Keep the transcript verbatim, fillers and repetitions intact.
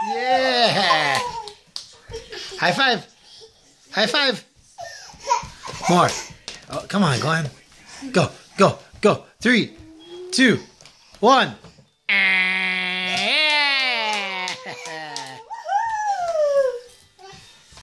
Yeah. High five. High five. More. Oh, come on, Glenn. Go, go, go. Three, two, one.